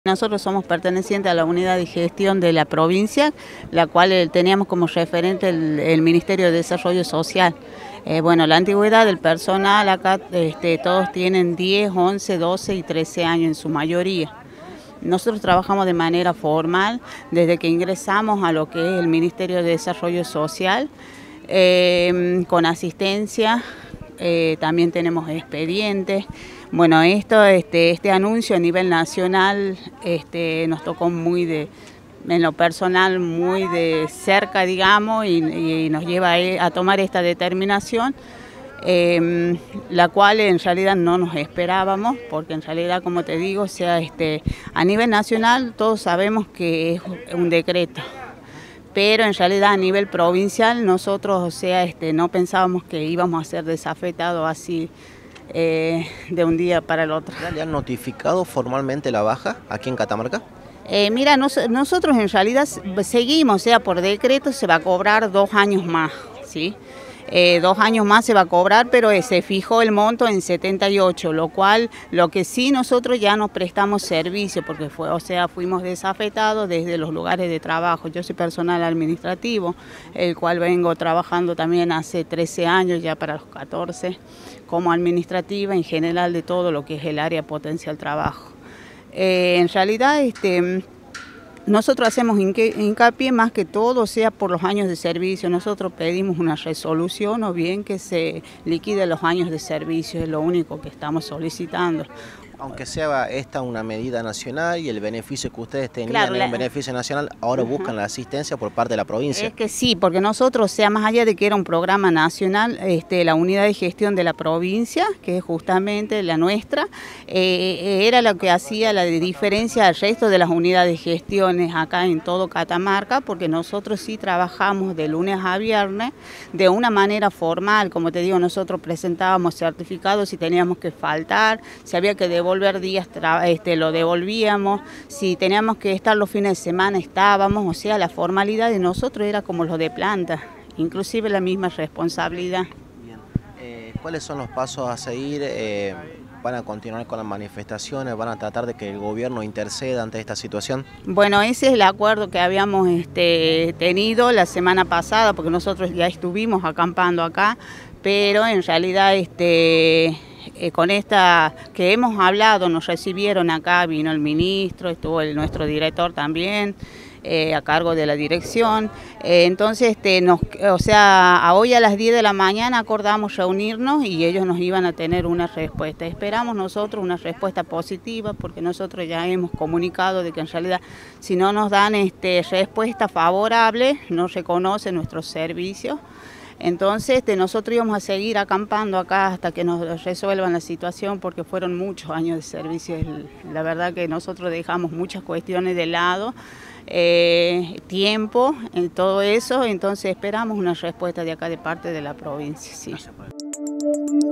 Nosotros somos pertenecientes a la unidad de gestión de la provincia, la cual teníamos como referente el Ministerio de Desarrollo Social. Bueno, la antigüedad del personal acá, todos tienen 10, 11, 12 y 13 años en su mayoría. Nosotros trabajamos de manera formal desde que ingresamos a lo que es el Ministerio de Desarrollo Social, con asistencia, también tenemos expedientes. Bueno, este anuncio a nivel nacional nos tocó en lo personal, muy de cerca, digamos, y nos lleva a tomar esta determinación, la cual en realidad no nos esperábamos, porque en realidad, como te digo, a nivel nacional todos sabemos que es un decreto. Pero en realidad a nivel provincial nosotros, no pensábamos que íbamos a ser desafectados así de un día para el otro. ¿Le han notificado formalmente la baja aquí en Catamarca? Mira, nosotros en realidad seguimos, por decreto se va a cobrar 2 años más, ¿sí? 2 años más se va a cobrar, pero se fijó el monto en 78, lo que sí nosotros ya nos prestamos servicio, porque fuimos desafectados desde los lugares de trabajo. Yo soy personal administrativo, el cual vengo trabajando también hace 13 años, ya para los 14, como administrativa en general de todo lo que es el área potencial trabajo. En realidad, nosotros hacemos hincapié más que todo, por los años de servicio. Nosotros pedimos una resolución o bien que se liquide los años de servicio, es lo único que estamos solicitando. Aunque sea esta una medida nacional y el beneficio que ustedes tenían, claro, un beneficio nacional, ahora buscan la asistencia por parte de la provincia. Es que sí, porque nosotros, más allá de que era un programa nacional, la unidad de gestión de la provincia, que es justamente la nuestra, era lo que hacía la diferencia al resto de las unidades de gestiones acá en todo Catamarca, porque nosotros sí trabajamos de lunes a viernes de una manera formal. Como te digo, nosotros presentábamos certificados si teníamos que faltar, si había que devolver días, lo devolvíamos, si teníamos que estar los fines de semana estábamos, la formalidad de nosotros era como lo de planta, inclusive la misma responsabilidad. Bien. ¿Cuáles son los pasos a seguir? ¿Van a continuar con las manifestaciones? ¿Van a tratar de que el gobierno interceda ante esta situación? Bueno, ese es el acuerdo que habíamos tenido la semana pasada, porque nosotros ya estuvimos acampando acá, pero en realidad con esta que hemos hablado, nos recibieron acá, vino el ministro, estuvo nuestro director también, a cargo de la dirección. Entonces, hoy a las 10 de la mañana acordamos reunirnos y ellos nos iban a tener una respuesta. Esperamos nosotros una respuesta positiva, porque nosotros ya hemos comunicado de que en realidad si no nos dan respuesta favorable, no reconocen nuestros servicios. Entonces nosotros íbamos a seguir acampando acá hasta que nos resuelvan la situación, porque fueron muchos años de servicio. La verdad que nosotros dejamos muchas cuestiones de lado, tiempo, en todo eso, entonces esperamos una respuesta de acá de parte de la provincia. Sí.